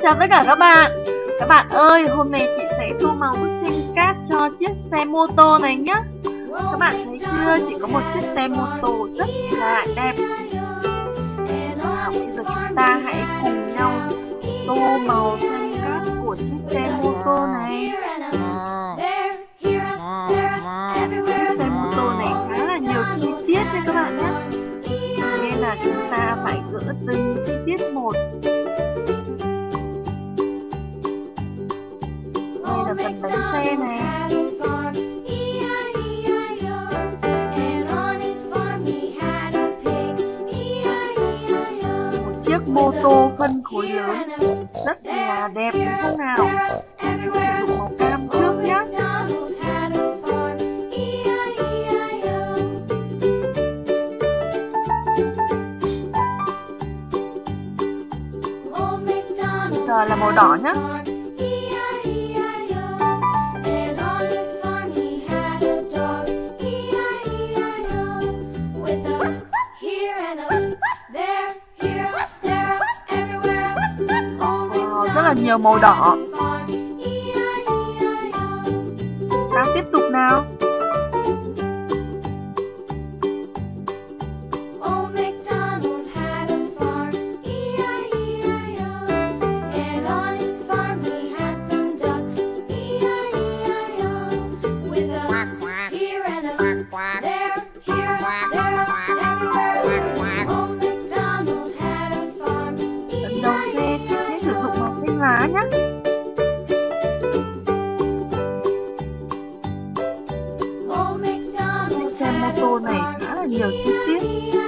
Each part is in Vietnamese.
chào tất cả các bạn. Các bạn ơi, hôm nay chị sẽ tô màu bức tranh cát cho chiếc xe mô tô này nhé. Các bạn thấy chưa, chị có một chiếc xe mô tô rất là đẹp. Nào, bây giờ chúng ta hãy cùng nhau tô màu tranh cát của chiếc xe mô tô này. Chiếc xe mô tô này khá là nhiều chi tiết nha các bạn nhé. Nên là chúng ta phải gỡ từng chi tiết một. Đây là phần bánh xe này. Một chiếc mô tô phân khối lớn rất là đẹp đúng không nào? Sử dụng màu cam trước nhé. Bây giờ là màu đỏ nhé. Rất là nhiều màu đỏ. Ta tiếp tục nào. Lá nhé. Chiếc xe mô tô này khá là nhiều chi tiết.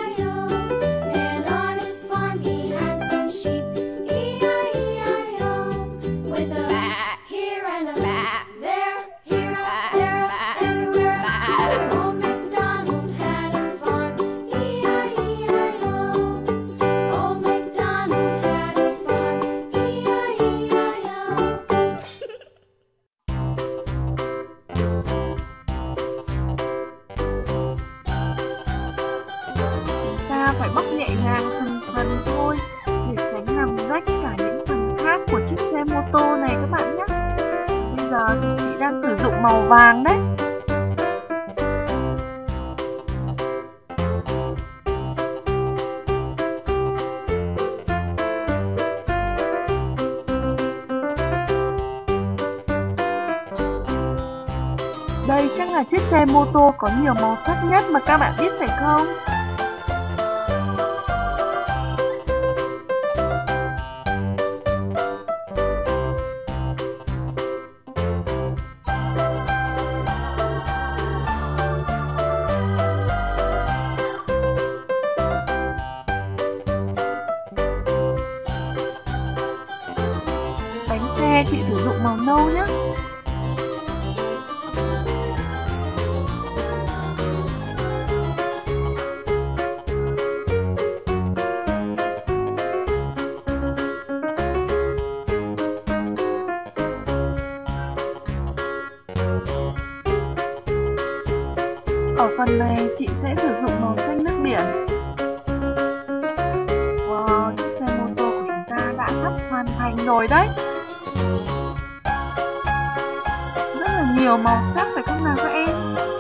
Phải bóc nhẹ nhàng từng phần thôi để tránh làm rách cả những phần khác của chiếc xe mô tô này các bạn nhé. Bây giờ thì chị đang sử dụng màu vàng đấy. Đây chắc là chiếc xe mô tô có nhiều màu sắc nhất mà các bạn biết phải không? Bánh xe chị sử dụng màu nâu nhé. Ở phần này chị sẽ sử dụng màu xanh nước biển. Wow, chiếc xe mô tô của chúng ta đã sắp hoàn thành rồi đấy. Rất là nhiều màu sắc phải không nào các em?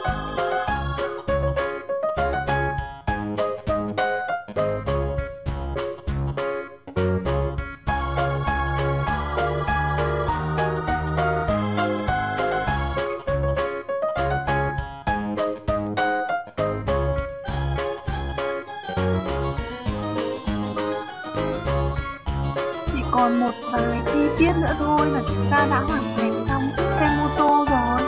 Còn một vài chi tiết nữa thôi là chúng ta đã hoàn thành xong chiếc xe mô tô rồi.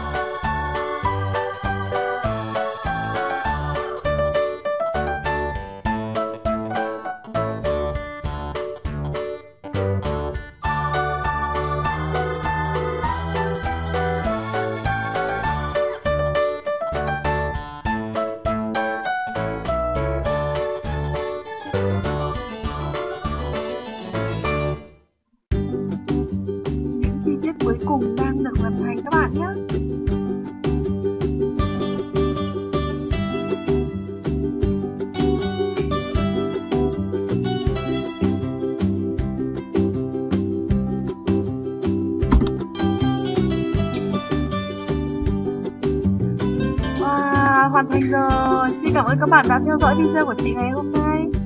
Cuối cùng đang được hoàn thành các bạn nhé. Wow, hoàn thành rồi. Xin cảm ơn các bạn đã theo dõi video của chị ngày hôm nay.